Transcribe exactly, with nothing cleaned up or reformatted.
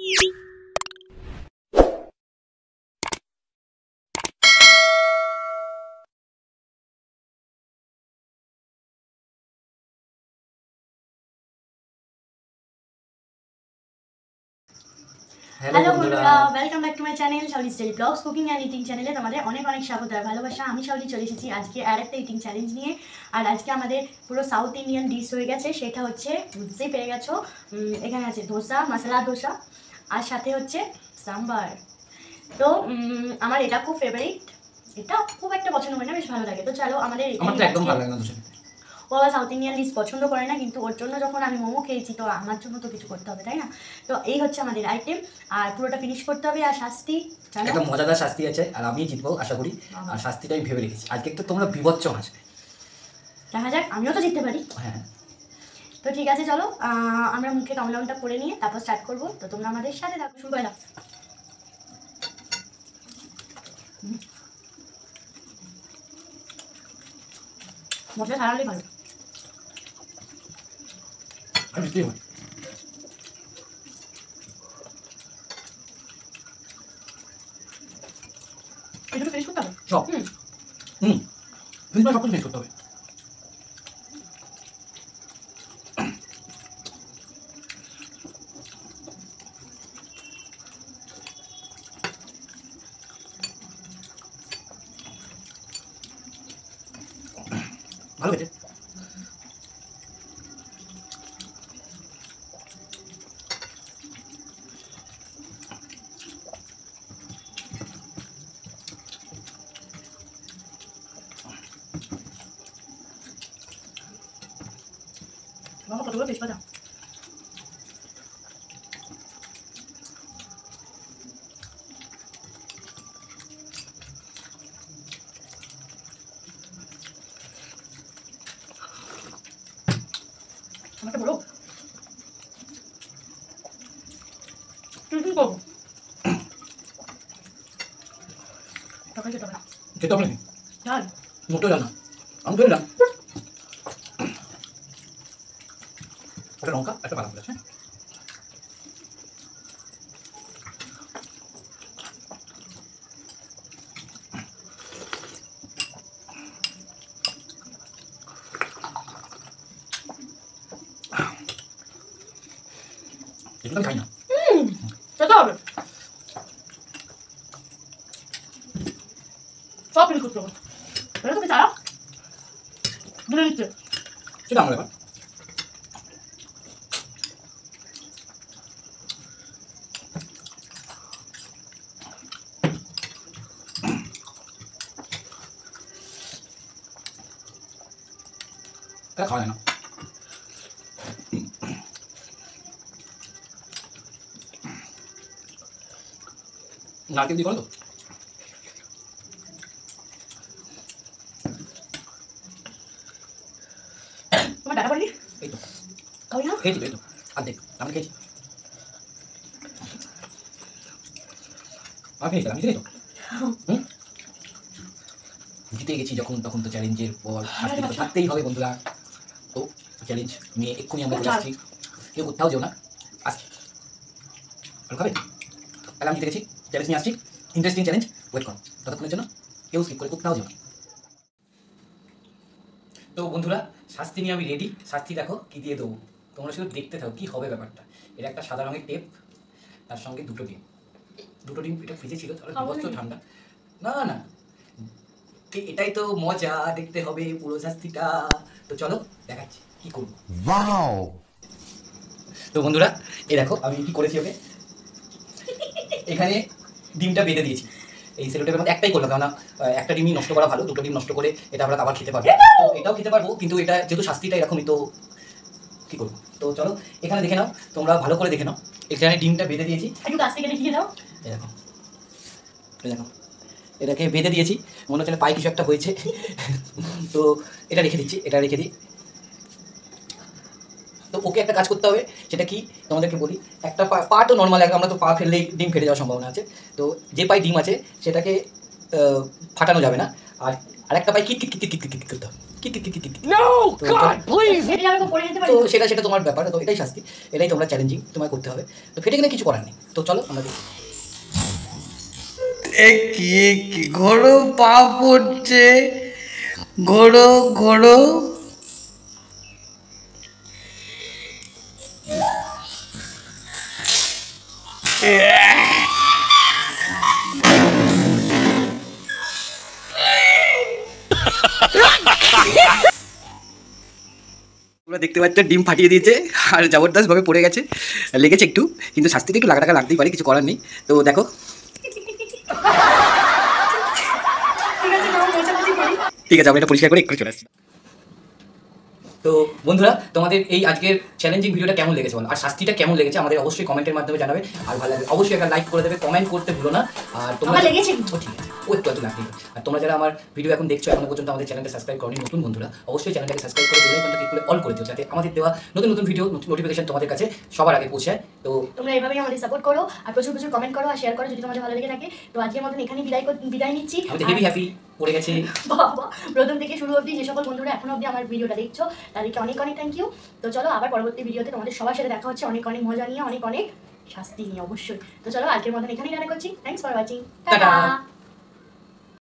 Hello বন্ধুরা, welcome back to my channel Shaoli style blogs cooking and eating চ্যানেলে তোমাদের অনেক অনেক স্বাগত আর ভালোবাসা। আমি শাওলি চলে এসেছি আজকে আর একটা ইটিং চ্যালেঞ্জ নিয়ে। আর আজকে আমাদের পুরো সাউথ ইন্ডিয়ান ডিশ হয়ে গেছে, সেটা হচ্ছে বুঝতেই পেরে গেছো। এখানে আছে ধোসা, মশলা ধোসা, আর সাথে হচ্ছে সাম্বার। তো আমার এটা খুব ফেভারিট, এটা খুব একটা পছন্দ হয় না, বেশ ভালো লাগে। তো চলো আমাদের একদম ভালো লাগে না ধোসা। ও আবার সাউথ ইন্ডিয়ান ডিশ পছন্দ করে না, কিন্তু ওর জন্য যখন আমি মোমো খেয়েছি তো আমার জন্য তো কিছু করতে হবে, তাই না? তো এই হচ্ছে আমাদের আইটেম, আর পুরোটা ফিনিশ করতে হবে। আর শাস্তি, একটা মজাদার শাস্তি আছে, আর আমি জিতবো আশা করি। আর শাস্তিটা আমি ভেবে রেখেছি, আজকে একটু তোমরা বিভৎস হাসবে। দেখা যাক, আমিও তো জিততে পারি। হ্যাঁ, তো ঠিক আছে, চলো আমরা মুখে কামলাউনটা করে নিয়ে তারপর স্টার্ট করবো। তো তোমরা আমাদের সাথে থাকো, শুরু করে দাও। মশলা ছাড়ালেই ভালো। আমি জিততেই হয়। এটুকু ফিনিশ করতে হবে সব। হুম হুম ফিনিশ সব কিছু ফিনিশ করতে হবে। ভালো হয়েছে। বাবা কতগুলো তেজপাতা! আমাকে বলো তুই কি করবো? তরকারি খেতে হবে না, খেতে হবে নাকি? ডাল মোটো জানা আমি তো না। ওটা লঙ্কা একটা বাদাম আছে। এগুলো আমি খাই না। হুম খেতে হবে, সব ফিনিশ করতে হবে। এটা তুমি চাও দূরে নিচ্ছে, সেটা আমার ব্যাপার। এটা খাওয়া যায় না। নারকেল দিয়ে করো তো? তোমার ডাটা পড়েনি? এই তো খাবি না? খেয়েছি, এই তো অর্ধেক আমি খেয়েছি। আমি খেয়েছিলাম, জিতে তো। হুম জিতে গেছি যখন, তখন তো চ্যালেঞ্জের পর শাস্তি তো থাকতেই হবে বন্ধুরা। তো চ্যালেঞ্জ নিয়ে এক্ষুনি আমরা চলে আসছি, কেউ কোথাও যেও না, আসছি। ভালো খাবে? তাহলে আমি জিতে গেছি, চ্যালেঞ্জ নিয়ে আসছি, ইন্টারেস্টিং চ্যালেঞ্জ, ওয়েট করো ততক্ষণের জন্য, কেউ স্কিপ করে কোথাও যেও না। তো বন্ধুরা, শাস্তি নিয়ে আমি রেডি। শাস্তি দেখো কী দিয়ে দেবো, তোমরা শুধু দেখতে থাকো কী হবে ব্যাপারটা। এটা একটা সাদা রঙের টেপ, তার সঙ্গে দুটো ডিম। দুটো ডিম এটা ফ্রিজে ছিল, তাহলে বিভৎস ঠান্ডা। না না, এটাই তো মজা, দেখতে হবে পুরো শাস্তিটা। তো চলো দেখাচ্ছি কি করবো। ওয়াও! তো বন্ধুরা, এই দেখো আমি কি করেছি। ওকে এখানে ডিমটা বেঁধে দিয়েছি, এই সেলোটেপের মধ্যে একটাই করলাম, কারণ একটা ডিমই নষ্ট করা ভালো, দুটো ডিম নষ্ট করে এটা আমরা আবার খেতে পারবো। তো এটাও খেতে পারবো, কিন্তু এটা যেহেতু শাস্তিটা এরকমই, তো কি করবো। তো চলো এখানে দেখে নাও, তোমরা ভালো করে দেখে নাও। এখানে ডিমটা বেঁধে দিয়েছি, একটু কাছ থেকে দেখিয়ে দাও। এই দেখো, এই দেখো এটাকে বেঁধে দিয়েছি, মনে হচ্ছে পায়ে কিছু একটা হয়েছে। তো এটা রেখে দিচ্ছি, এটা রেখে দিই। তো ওকে একটা কাজ করতে হবে, সেটা কি তোমাদেরকে বলি। একটা পা পা তো নর্মাল, আমরা তো পা ফেললেই ডিম ফেটে যাওয়ার সম্ভাবনা আছে। তো যে পায়ে ডিম আছে সেটাকে ফাটানো যাবে না, আর আরেকটা পায়ে কিট কিট কিট কিট কিট করতে হবে। কি কি কি কি কি No, তো God, please. এটা আমি পড়ে যেতে পারি তো সেটা সেটা তোমার ব্যাপার, তো এটাই শাস্তি, এটাই তোমরা চ্যালেঞ্জিং তোমায় করতে হবে। তো ফেটে গেলে কিছু করার নেই। তো চলো আমরা দেখি। এ কি কি ঘোড়ো পা পড়ছে, ঘোড়ো ঘোড়ো। তোমরা দেখতে পাচ্ছ ডিম ফাটিয়ে দিয়েছে আর জবরদস্ত ভাবে পড়ে গেছে, লেগেছে একটু, কিন্তু শাস্তিতে একটু লাগা টাকা লাগতেই পারে, কিছু করার নেই। তো দেখো ঠিক আছে নাও মোছামুছি করি। ঠিক আছে, আমরা এটা পরিষ্কার করে একটু চলে আসছি। তো বন্ধুরা, তোমাদের এই আজকের চ্যালেঞ্জিং ভিডিওটা কেমন লেগেছে বলো, আর শাস্তিটা কেমন লেগেছে আমাদের অবশ্যই কমেন্টের মাধ্যমে জানাবে। আর ভালো লাগবে অবশ্যই একটা লাইক করে দেবে, কমেন্ট করতে ভুলো না। আর তোমরা আমার লেগেছে ও ঠিক আছে, ও একটু একটু লাগতেই পারে। আর তোমরা যারা আমার ভিডিও এখন দেখছো, এখনো পর্যন্ত আমাদের চ্যানেলটা সাবস্ক্রাইব করনি নতুন বন্ধুরা, অবশ্যই চ্যানেলটাকে সাবস্ক্রাইব করে বেল আইকনটা ক্লিক করে অল করে দিও, যাতে আমাদের দেওয়া নতুন নতুন ভিডিও নোটিফিকেশন তোমাদের কাছে সবার আগে পৌঁছায়। তো তোমরা এইভাবেই আমাদের সাপোর্ট করো আর প্রচুর প্রচুর কমেন্ট করো আর শেয়ার করো যদি তোমাদের ভালো লেগে থাকে। তো আজকের মতন এখানে বিদায় কর- বিদায় নিচ্ছি। আমি তো হেভি হ্যাপি পড়ে গেছে। বাবা, প্রথম থেকে শুরু অবধি যে সকল বন্ধুরা এখনো অবধি আমার ভিডিওটা দেখছো তাদেরকে অনেক অনেক থ্যাংক ইউ। তো চলো আবার পরবর্তী ভিডিওতে তোমাদের সবার সাথে দেখা হচ্ছে, অনেক অনেক মজা নিয়ে, অনেক অনেক শাস্তি নিয়ে অবশ্যই। তো চলো আজকের মতন এখানেই রান্না করছি। Thanks for watching, tata. Tata.